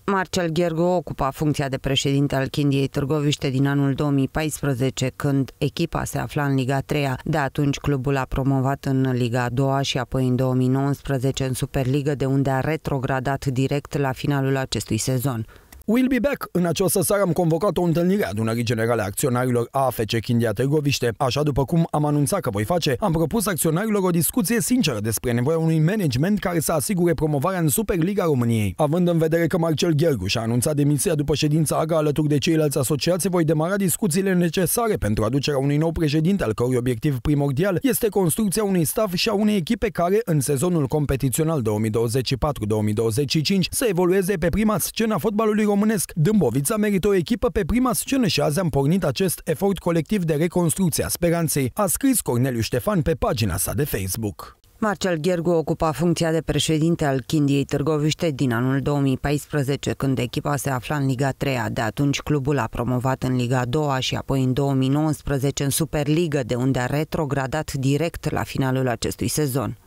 Marcel Ghergu ocupa funcția de președinte al Chindiei Târgoviște din anul 2014, când echipa se afla în Liga 3-a. De atunci clubul a promovat în Liga 2-a și apoi în 2019 în Superligă, de unde a retrogradat direct la finalul acestui sezon. We'll be back. În această seară am convocat o întâlnire a Adunării Generale a Acționarilor a AFC Chindia Târgoviște. Așa după cum am anunțat că voi face, am propus acționarilor o discuție sinceră despre nevoia unui management care să asigure promovarea în Superliga României. Având în vedere că Marcel Ghergu și-a anunțat demisia după ședința AGA alături de ceilalți asociați, voi demara discuțiile necesare pentru aducerea unui nou președinte, al cărui obiectiv primordial este construcția unui staff și a unei echipe care, în sezonul competițional 2024-2025, să evolueze pe prima scenă a fotbalului românesc. Dâmbovița merită o echipă pe prima scenă și azi am pornit acest efort colectiv de reconstrucție a speranței, a scris Corneliu Ștefan pe pagina sa de Facebook. Marcel Ghergu ocupa funcția de președinte al Chindiei Târgoviște din anul 2014, când echipa se afla în Liga 3-a. De atunci clubul a promovat în Liga 2-a și apoi în 2019 în Superligă, de unde a retrogradat direct la finalul acestui sezon.